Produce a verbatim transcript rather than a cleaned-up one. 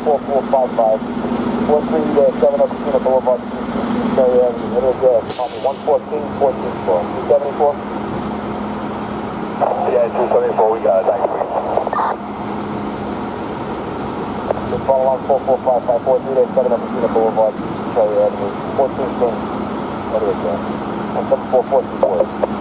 four four five five, four three seven up Kissena Blvd, Cherry Avenue, it is uh, on one fourteen, fourteen four, two seventy-four? Yeah, two seventy-four, we got it, thanks. Just follow along four four five five, four three seven up Kissena Blvd, Cherry Avenue, fourteen ten, that is uh, one seven four, fourteen four.